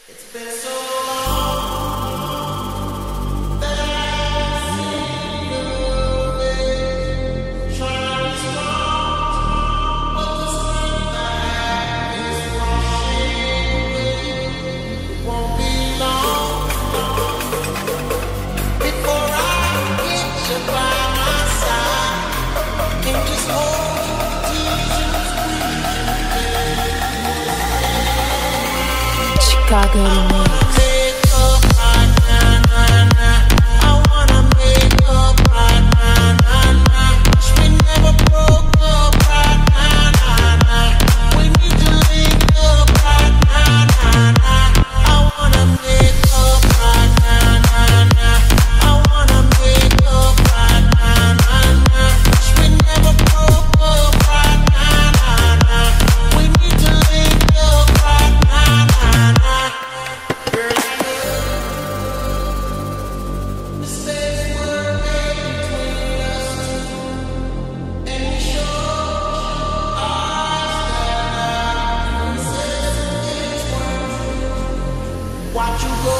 It's been so long that I've seen you away, trying to stop, but the sunlight is washing away. It won't be long before I get you by my side. Can just hold you, tease you, squeeze you, Chicago Remix. Watch you go,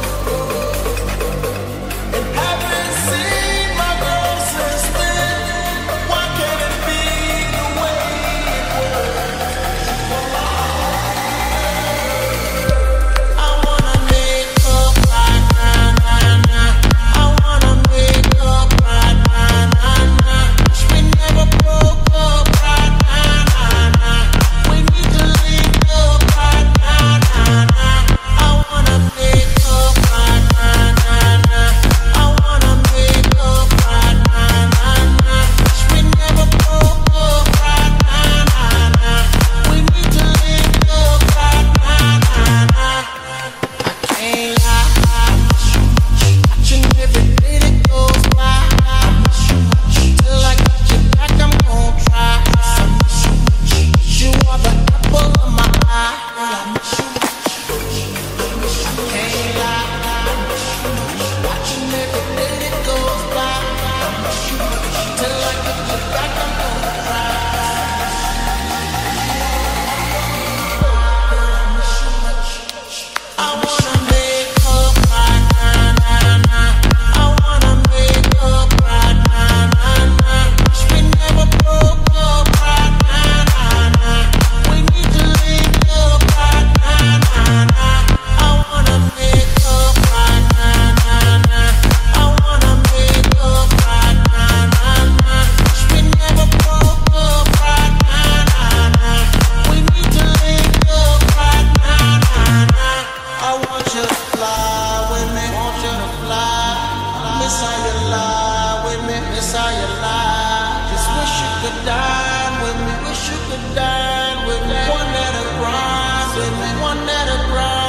and haven't seen my girl since then. Why can't it be the way it was? I wanna make up right now. I wanna make up right now. We never broke up right now. We need to link up right now. I wanna make up right now. I wanna make up right now. We never broke up right now. We need to link up right now. I can't lie, watching every day that goes by. Till I get you back, I'm gon' try. You are the apple of my eye. Can't lie, watching every day that goes by. Till I get you back, I'm gon' try. I wanna make up right now. I wanna make up right now. We never broke up right now. We need to link up right now. I wanna make up right now. I wanna make up right now. We never broke up right now. We need to link up right now. I want you to fly with me, want you to fly. Miss how you lie with me, miss how you lie. Just wish you could dine with me, wish you could dine with me. One that'll grind with me, one that'll grind.